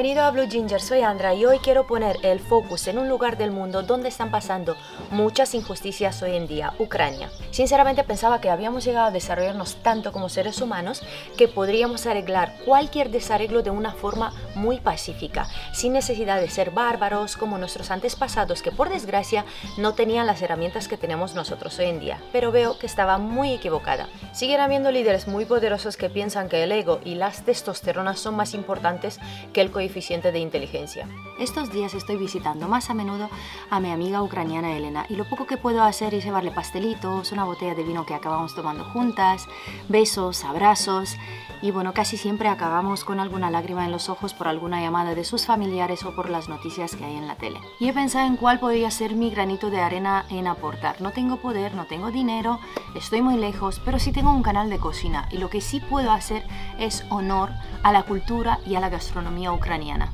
Bienvenido a Blue Ginger, soy Andra y hoy quiero poner el focus en un lugar del mundo donde están pasando muchas injusticias hoy en día, Ucrania. Sinceramente pensaba que habíamos llegado a desarrollarnos tanto como seres humanos que podríamos arreglar cualquier desarreglo de una forma muy pacífica, sin necesidad de ser bárbaros como nuestros antepasados que por desgracia no tenían las herramientas que tenemos nosotros hoy en día, pero veo que estaba muy equivocada. Siguen habiendo líderes muy poderosos que piensan que el ego y las testosteronas son más importantes que el coeficiente de inteligencia. Estos días estoy visitando más a menudo a mi amiga ucraniana Elena y lo poco que puedo hacer es llevarle pastelitos, una botella de vino que acabamos tomando juntas, besos, abrazos y bueno, casi siempre acabamos con alguna lágrima en los ojos por alguna llamada de sus familiares o por las noticias que hay en la tele. Y he pensado en cuál podría ser mi granito de arena en aportar. No tengo poder, no tengo dinero, estoy muy lejos, pero sí tengo un canal de cocina y lo que sí puedo hacer es honor a la cultura y a la gastronomía ucraniana.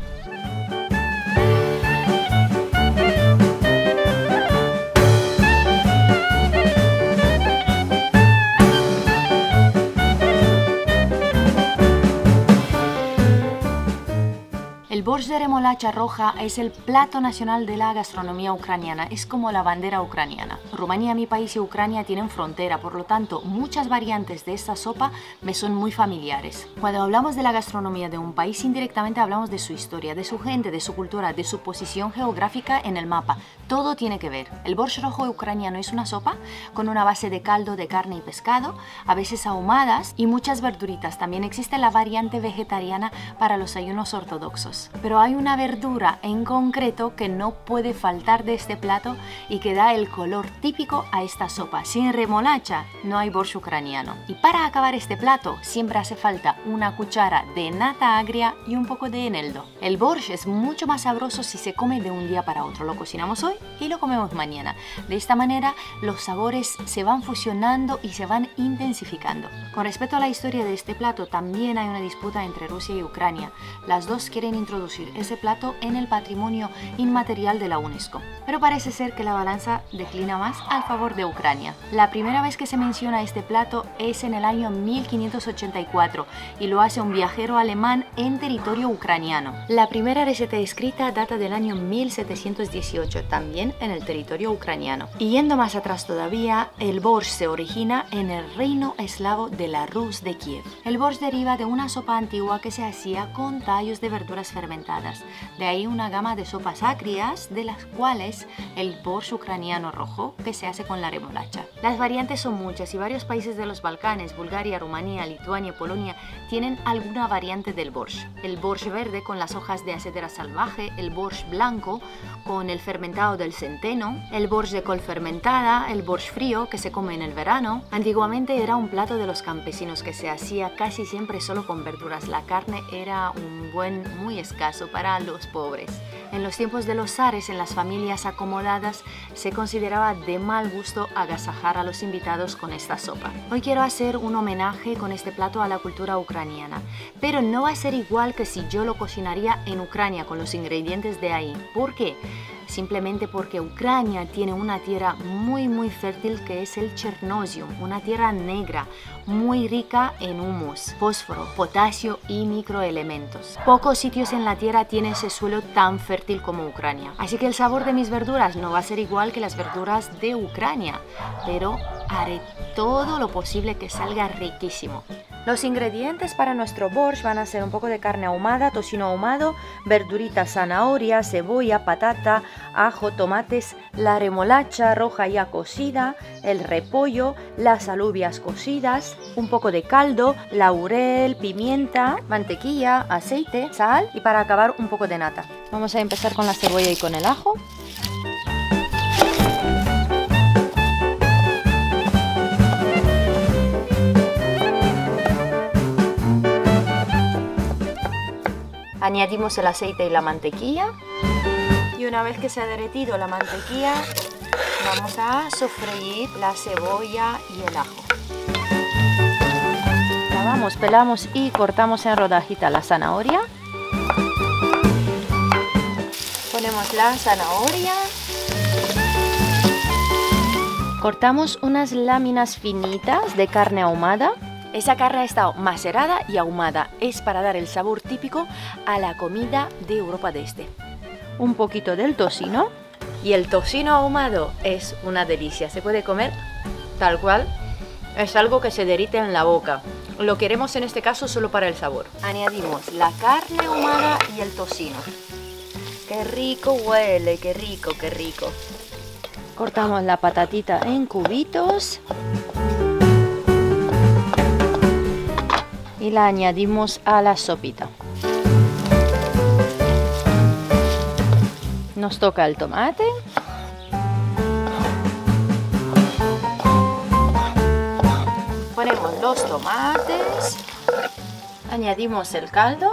El borsch de remolacha roja es el plato nacional de la gastronomía ucraniana, es como la bandera ucraniana. Rumanía, mi país, y Ucrania tienen frontera, por lo tanto, muchas variantes de esta sopa me son muy familiares. Cuando hablamos de la gastronomía de un país, indirectamente hablamos de su historia, de su gente, de su cultura, de su posición geográfica en el mapa. Todo tiene que ver. El borsch rojo ucraniano es una sopa con una base de caldo de carne y pescado, a veces ahumadas y muchas verduritas. También existe la variante vegetariana para los ayunos ortodoxos. Pero hay una verdura en concreto que no puede faltar de este plato y que da el color típico a esta sopa. Sin remolacha no hay borsch ucraniano. Y para acabar este plato siempre hace falta una cuchara de nata agria y un poco de eneldo. El borsch es mucho más sabroso si se come de un día para otro. Lo cocinamos hoy y lo comemos mañana. De esta manera los sabores se van fusionando y se van intensificando. Con respecto a la historia de este plato, también hay una disputa entre Rusia y Ucrania. Las dos quieren introducir ese plato en el patrimonio inmaterial de la UNESCO. Pero parece ser que la balanza declina más al favor de Ucrania. La primera vez que se menciona este plato es en el año 1584 y lo hace un viajero alemán en territorio ucraniano. La primera receta escrita data del año 1718, también en el territorio ucraniano. Y yendo más atrás todavía, el borsch se origina en el reino eslavo de la Rus de Kiev. El borsch deriva de una sopa antigua que se hacía con tallos de verduras fermentadas. De ahí una gama de sopas agrias, de las cuales el borsch ucraniano rojo, que se hace con la remolacha. Las variantes son muchas y varios países de los Balcanes, Bulgaria, Rumanía, Lituania, Polonia, tienen alguna variante del borsch. El borsch verde con las hojas de acedera salvaje, el borsch blanco con el fermentado del centeno, el borsch de col fermentada, el borsch frío que se come en el verano. Antiguamente era un plato de los campesinos que se hacía casi siempre solo con verduras. La carne era un muy escaso para los pobres. En los tiempos de los zares, en las familias acomodadas, se consideraba de mal gusto agasajar a los invitados con esta sopa. Hoy quiero hacer un homenaje con este plato a la cultura ucraniana, pero no va a ser igual que si yo lo cocinaría en Ucrania con los ingredientes de ahí. ¿Por qué? Simplemente porque Ucrania tiene una tierra muy fértil que es el Chernozem, una tierra negra muy rica en humus, fósforo, potasio y microelementos. Pocos sitios en la tierra tienen ese suelo tan fértil como Ucrania. Así que el sabor de mis verduras no va a ser igual que las verduras de Ucrania, pero haré todo lo posible que salga riquísimo. Los ingredientes para nuestro borsch van a ser un poco de carne ahumada, tocino ahumado, verduritas, zanahoria, cebolla, patata, ajo, tomates, la remolacha roja ya cocida, el repollo, las alubias cocidas, un poco de caldo, laurel, pimienta, mantequilla, aceite, sal y para acabar un poco de nata. Vamos a empezar con la cebolla y con el ajo. Añadimos el aceite y la mantequilla y una vez que se ha derretido la mantequilla vamos a sofreír la cebolla y el ajo. Lavamos, pelamos y cortamos en rodajita la zanahoria. Ponemos la zanahoria. Cortamos unas láminas finitas de carne ahumada Esa carne ha estado macerada y ahumada. Es para dar el sabor típico a la comida de Europa de Este. Un poquito del tocino. Y el tocino ahumado es una delicia. Se puede comer tal cual. Es algo que se derrite en la boca. Lo queremos en este caso solo para el sabor. Añadimos la carne ahumada y el tocino. ¡Qué rico huele! ¡Qué rico, qué rico! Cortamos la patatita en cubitos. Y la añadimos a la sopita. Nos toca el tomate. Ponemos los tomates. Añadimos el caldo.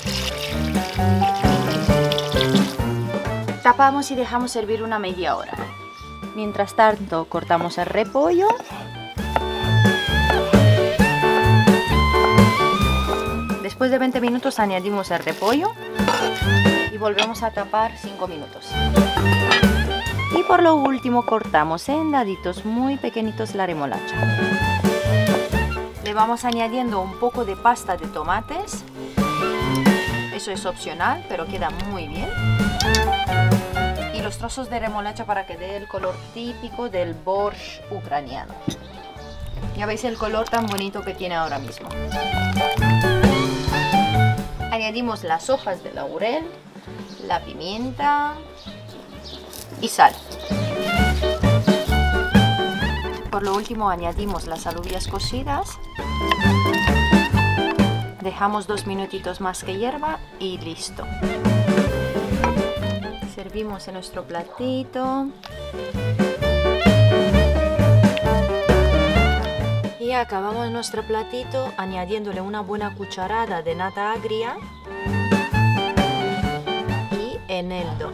Tapamos y dejamos hervir una media hora. Mientras tanto cortamos el repollo. Después de 20 minutos añadimos el repollo y volvemos a tapar 5 minutos. Y por lo último cortamos en daditos muy pequeñitos la remolacha. Le vamos añadiendo un poco de pasta de tomates. Eso es opcional, pero queda muy bien. Y los trozos de remolacha para que dé el color típico del borscht ucraniano. Ya veis el color tan bonito que tiene ahora mismo. Añadimos las hojas de laurel, la pimienta y sal. Por lo último añadimos las alubias cocidas. Dejamos 2 minutitos más que hierva y listo. Servimos en nuestro platito. Y acabamos nuestro platito añadiéndole una buena cucharada de nata agria y eneldo.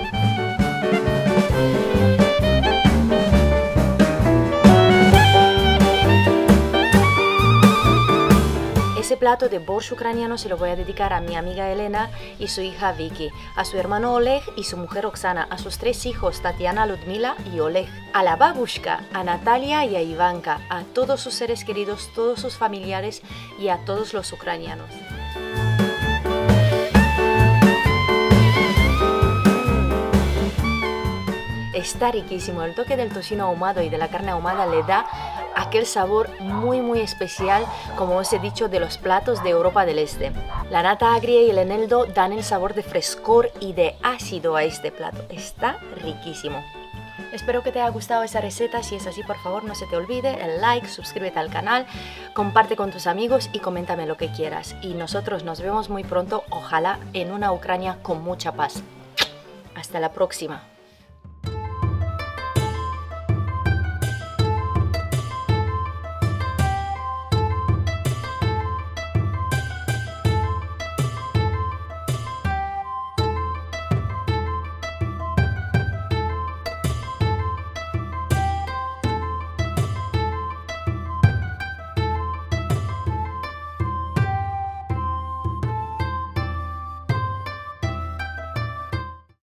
Ese plato de borscht ucraniano se lo voy a dedicar a mi amiga Elena y su hija Vicky, a su hermano Oleg y su mujer Oksana, a sus 3 hijos Tatiana, Ludmila y Oleg, a la babushka, a Natalia y a Ivanka, a todos sus seres queridos, todos sus familiares y a todos los ucranianos. Está riquísimo, el toque del tocino ahumado y de la carne ahumada le da aquel sabor muy especial, como os he dicho, de los platos de Europa del Este. La nata agria y el eneldo dan el sabor de frescor y de ácido a este plato. Está riquísimo. Espero que te haya gustado esa receta. Si es así, por favor no se te olvide el like, suscríbete al canal, comparte con tus amigos y coméntame lo que quieras. Y nosotros nos vemos muy pronto, ojalá en una Ucrania con mucha paz. Hasta la próxima.